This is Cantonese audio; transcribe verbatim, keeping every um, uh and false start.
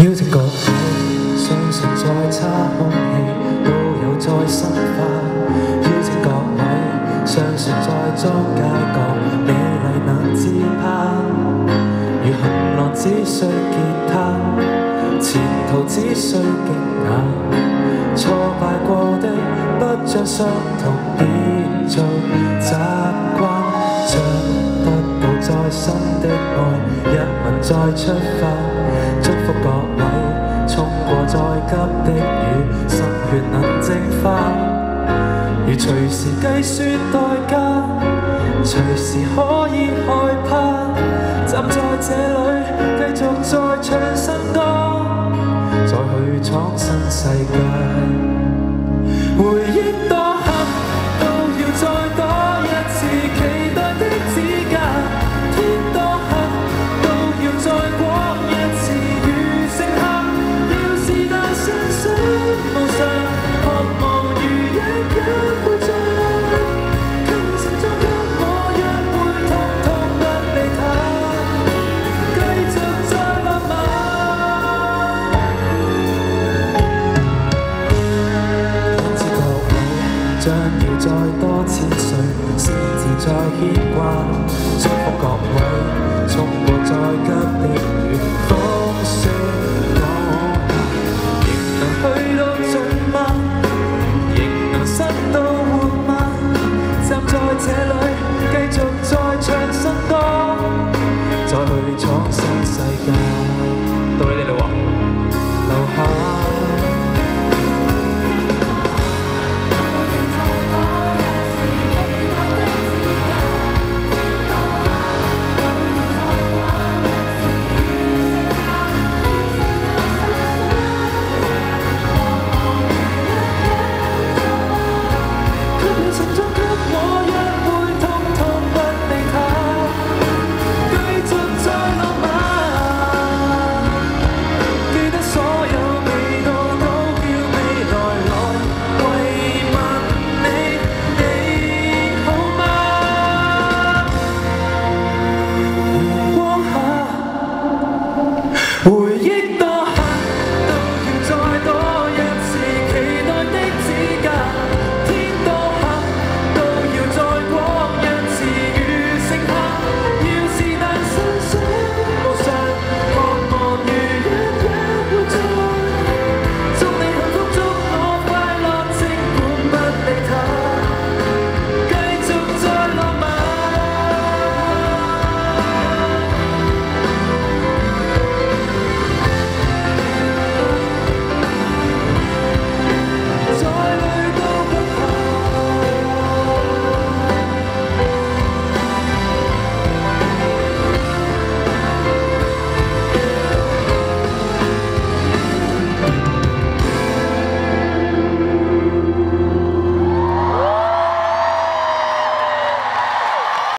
邀請各位相信再差空氣都有再生化。邀請各位相信在中街角美麗能自拍。如行浪只需吉他，前途只需極硬。挫敗過的不將傷痛變做習慣，將得到再生的愛，一吻再出發。祝福各位衝過再急的雨，心血能淨化。如隨時計算代價，隨時可以害怕。站在這裏，繼續再唱新歌，再去闖新世界。回憶